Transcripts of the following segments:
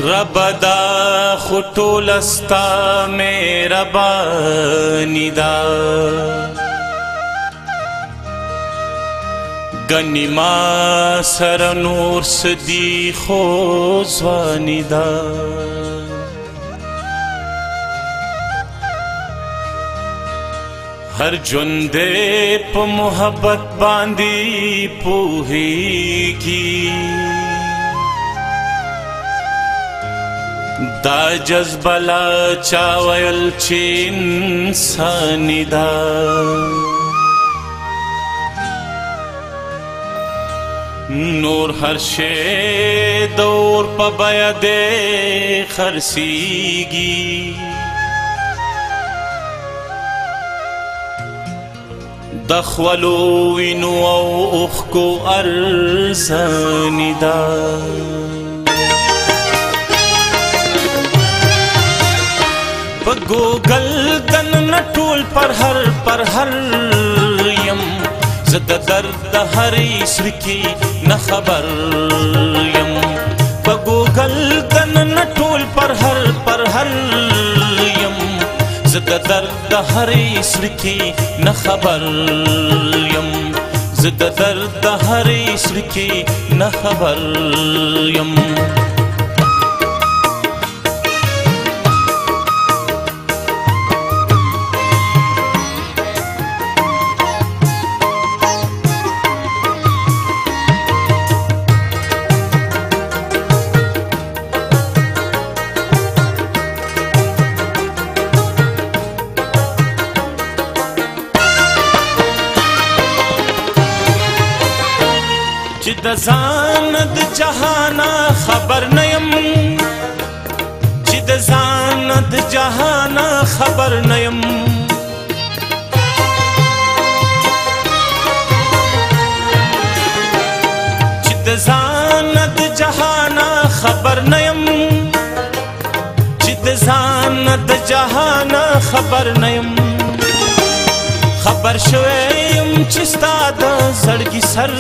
رب دا خطول استا مهربانی دا گنی ما سر نور سدی خوزوانی دا ہر جندے پا محبت باندی پوہیگی دا جذبہ لا چاویل چی انسانی دا نور ہر شے دور پا بیا دے خرسیگی دخولو وینو او اخ کو ارزانی دا پا گوگل دن نٹول پر ہر یم زد درد ہر اسر کی نخبر یم پا گوگل دن نٹول پر ہر یم زد درد ہر اسر کی نخبر یم زد درد ہر اسر کی نخبر یم چی د ځان د جهانا خبر نیم چی د ځان د جهانا خبر نیم چی د ځان د جهانا خبر نیم چی د ځان د جهانا خبر نیم خبر شویم چی ستا د زړګي سر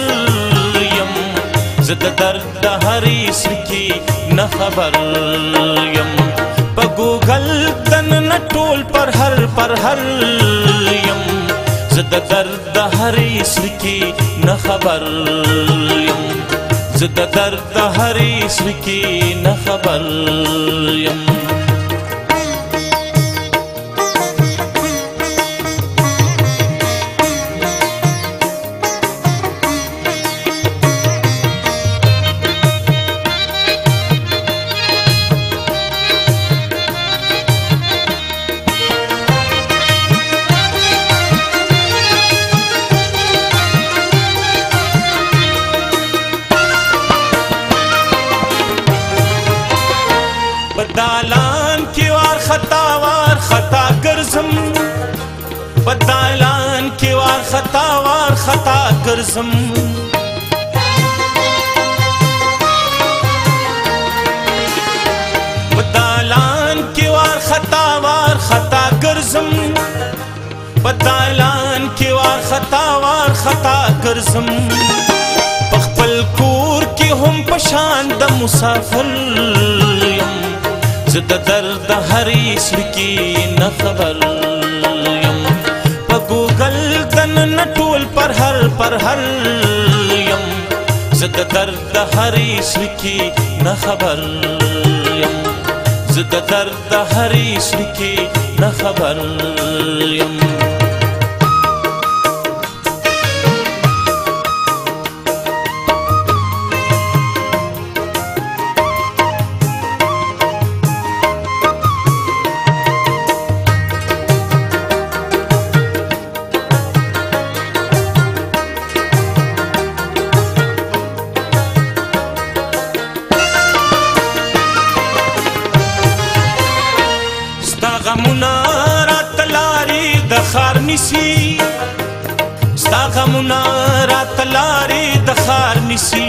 زد درد ہر اسر کی نخبر یم پا گوگل دن نٹول پر ہر یم زد درد ہر اسر کی نخبر یم زد درد ہر اسر کی نخبر یم بدالان کی وار خطا گرزم بدالان کی وار خطا گرزم بدالان کی وار خطا گرزم بدالان کی وار خطا گرزم پخپل کور کی هم پشان د مسافر زد درد ہر اسر کی نخبر یم پا گوگل دن نٹول پر ہر یم زد درد ہر اسر کی نخبر یم زد درد ہر اسر کی نخبر یم غمونا رات لاری د خار نسی ستا غمونا رات لاری د خار نسی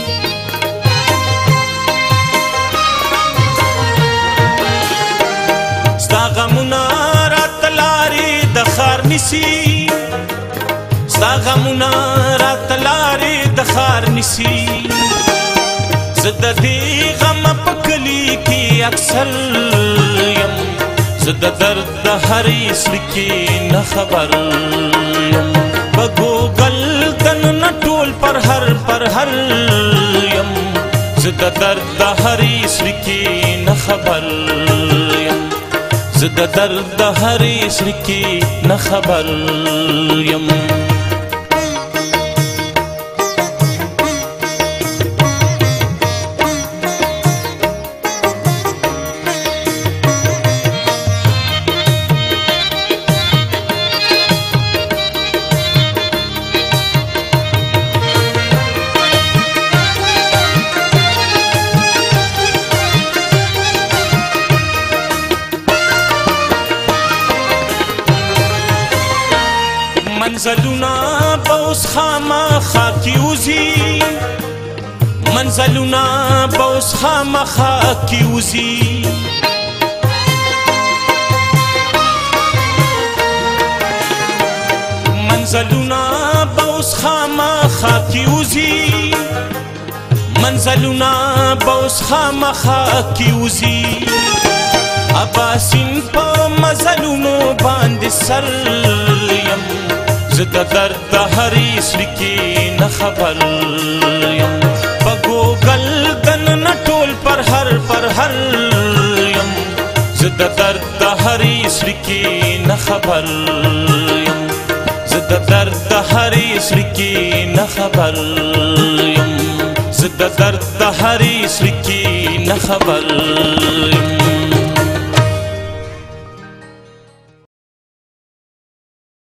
ستا غمونا رات لاری د خار نسی ستا غمونا رات لاری د خار نسی زد دی غم پکلی اکثر یم زه د درد د هرې زړه کې نه خبر یم په ګوګل دننه ټول پر هر یم زه د درد د هرې زړه کې نه خبر یم زه د درد د هرې زړه کې نه خبر یم منزلونه به اوس خامخا کیوځي منزلونه به اوس خامخا کیوځي منزلونه به اوس خامخا کیوځي منزلونه به اوس خامخا کیوځي اباسین په مزلونو باندې سر یم زه د درد د هرې زړه کې نه خبر یم په ګوګل دننه ټول پر هر یم زه د درد د هرې زړه کې نه خبر یم زه د درد د هرې زړه کې نه خبر یم زه د درد د هرې زړه کې نه خبر یم